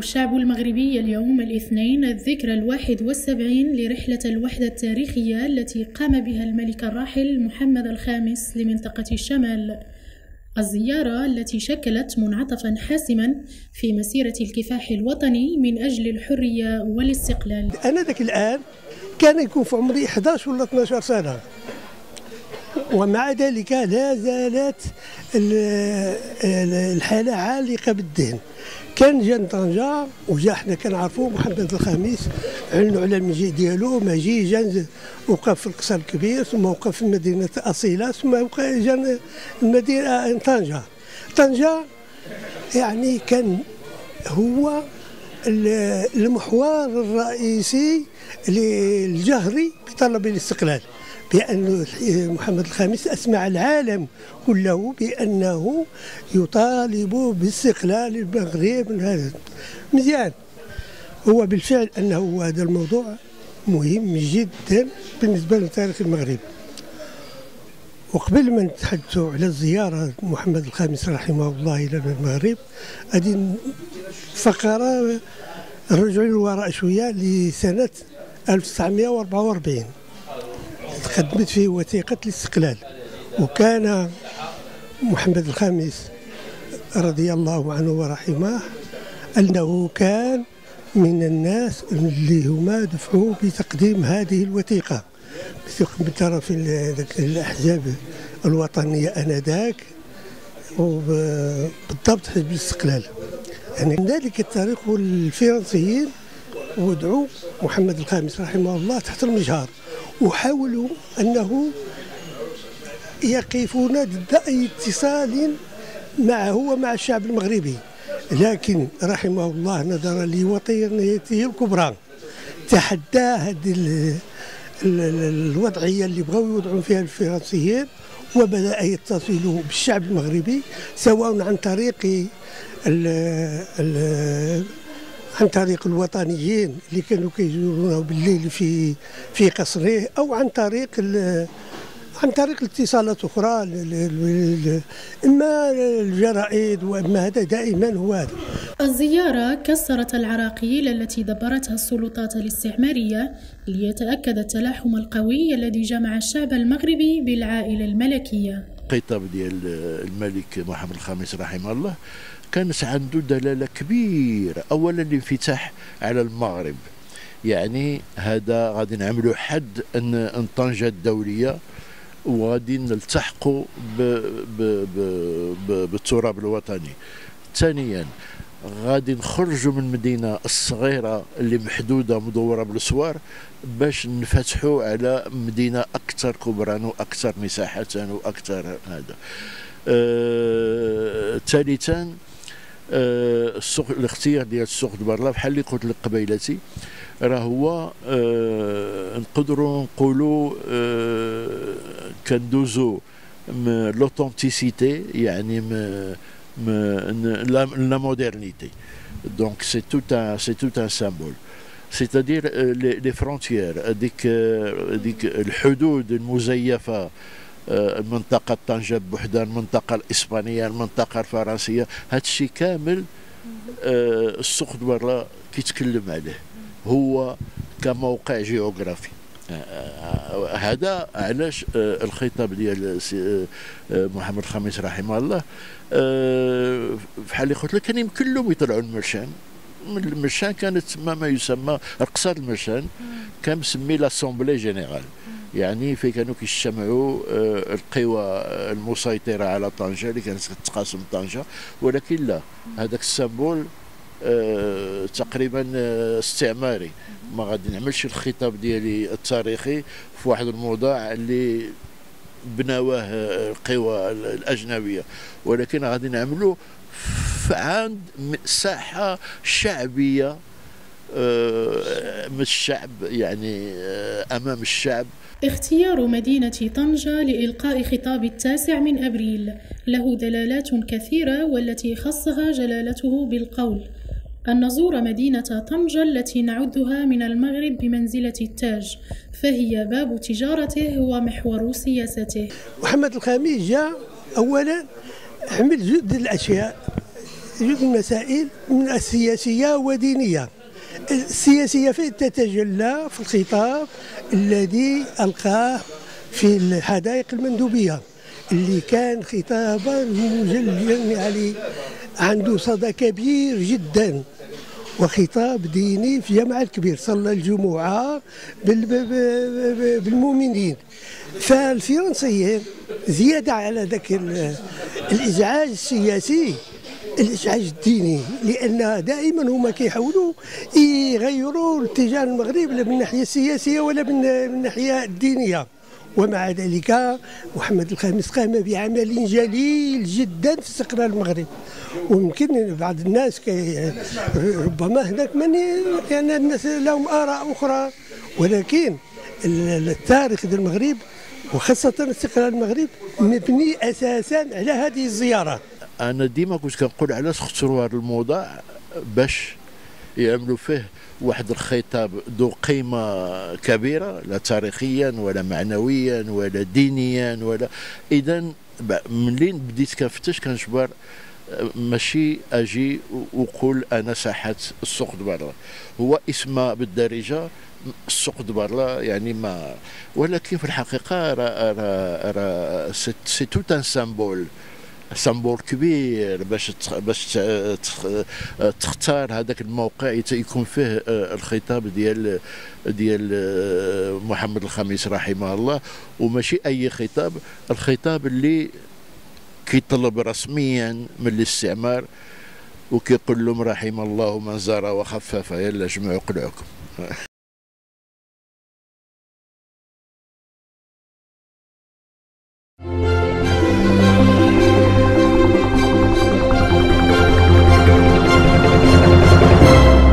الشعب المغربي اليوم الاثنين الذكرى 71 لرحلة الوحدة التاريخية التي قام بها الملك الراحل محمد الخامس لمنطقة الشمال. الزيارة التي شكلت منعطفا حاسما في مسيرة الكفاح الوطني من أجل الحرية والاستقلال. أنا ذاك الآن كان يكون في عمري 11 ولا 12 سنة، ومع ذلك لا زالت الحالة عالقة بالذهن. كان جا طنجة وجا حنا كنعرفوا محمد الخامس، علنوا على المجيء ديالو، مجيء جا وقف في القصر الكبير، ثم وقف في المدينة أصيلة، ثم جا المدينة طنجة. طنجة يعني كان هو المحور الرئيسي للجهري بطلب الاستقلال، بأن محمد الخامس أسمع العالم كله بأنه يطالب باستقلال المغرب من هذا. مزيان، هو بالفعل أنه هذا الموضوع مهم جدا بالنسبة لتاريخ المغرب. وقبل ما نتحدثوا على الزيارة محمد الخامس رحمه الله إلى المغرب، هذه فقرة رجعوا للوراء شوية لسنة 1944 قدمت فيه وثيقة الاستقلال. وكان محمد الخامس رضي الله عنه ورحمه أنه كان من الناس اللي هما دفعوا بتقديم هذه الوثيقة من طرف الأحزاب الوطنية آنذاك، وبالضبط حزب الاستقلال. يعني من ذلك التاريخ الفرنسيين ودعوا محمد الخامس رحمه الله تحت المجهر، وحاولوا أنه يقفون ضد أي اتصال معه ومع الشعب المغربي، لكن رحمه الله نظرا لوطنيته الكبرى تحدى هذه الوضعية اللي بغاو يوضعوا فيها الفرنسيين، وبدأ يتصل بالشعب المغربي سواء عن طريق الوطنيين اللي كانوا كيزورونه بالليل في قصره، او عن طريق الاتصالات اخرى، اما الجرائد واما هذا دائما هو هذا. الزيارة كسرت العراقيل التي دبرتها السلطات الاستعمارية ليتأكد التلاحم القوي الذي جمع الشعب المغربي بالعائلة الملكية. الخطاب ديال الملك محمد الخامس رحمه الله كانت عنده دلالة كبيرة. أولا الانفتاح على المغرب، يعني هذا غادي نعملوا حد أن طنجة الدولية وغادي نلتحقوا بالتراب الوطني. ثانيا غادي نخرجوا من المدينة الصغيرة اللي محدودة مدورة بالسوار باش نفتحوا على مدينة أكثر كبرا وأكثر مساحة وأكثر هذا. ثالثا الاختيار ديال السوق دبرلا بحال اللي قلت لك قبيلتي، راه هو نقدروا نقولوا كندوزو لوثنتيسيتي، يعني لا مودرنيتي. دونك سي توت ان سامبول، سيتادير لي فرونتيير، ديك الحدود المزيفه، المنطقة طنجة بوحدها، المنطقة الإسبانية، المنطقة الفرنسية، هذا الشيء كامل السوق دبرلا كيتكلم عليه هو كموقع جيوغرافي. هذا علاش الخطاب ديال محمد الخامس رحمه الله بحال اللي قلت لك كان يمكن لهم يطلعوا المرشان. المرشان كانت ما يسمى رقصات المرشان، كان مسمي لاسومبلي جينيرال، يعني في كانوا كيجتمعوا القوى المسيطرة على طنجة اللي كانت تقاسم طنجة، ولكن لا، هذاك السامبول تقريبا استعماري. ما غادي نعملش الخطاب ديالي التاريخي في واحد الموضوع اللي بناوه القوى الأجنبية، ولكن غادي نعملو عند ساحة شعبية من الشعب، يعني أمام الشعب. اختيار مدينة طنجة لإلقاء خطاب 9 أبريل له دلالات كثيرة، والتي خصها جلالته بالقول أن نزور مدينة طنجة التي نعدها من المغرب بمنزلة التاج، فهي باب تجارته ومحور سياسته. محمد الخامس جاء أولا حمل جد الأشياء جزء مسائل من السياسية ودينية. السياسية تتجلى في الخطاب الذي ألقاه في الحدائق المندوبية، اللي كان خطابا مجليا يعني عنده صدى كبير جدا، وخطاب ديني في جامع الكبير، صلى الجمعة بالمؤمنين. فالفرنسيين زيادة على ذاك الإزعاج السياسي، الإزعاج الديني، لأن دائما هما كيحاولوا يغيروا اتجاه المغرب لا من الناحية السياسية ولا من الناحية الدينية. ومع ذلك محمد الخامس قام بعمل جليل جدا في استقرار المغرب. ويمكن بعض الناس ربما هناك يعني الناس لهم آراء أخرى، ولكن التاريخ ديال المغرب وخاصة استقرار المغرب مبني أساسا على هذه الزيارة. أنا ديما كنت كنقول علاش اختاروا هذا الموضوع باش يعملوا فيه واحد الخطاب ذو قيمة كبيرة، لا تاريخيا ولا معنويا ولا دينيا ولا. إذا منين بديت كنفتش كنجبر ماشي أجي وقول أنا ساحة السوق دبرلا، هو اسمها بالدارجة السوق دبرلا يعني ما، ولكن في الحقيقة راه سي توت ان سامبول كبير باش تختار هذاك الموقع يكون فيه الخطاب ديال محمد الخامس رحمه الله، وماشي اي خطاب، الخطاب اللي كيطلب رسميا من الاستعمار وكيقول لهم رحم الله من زار وخفف، يلا جمعوا قلعكم.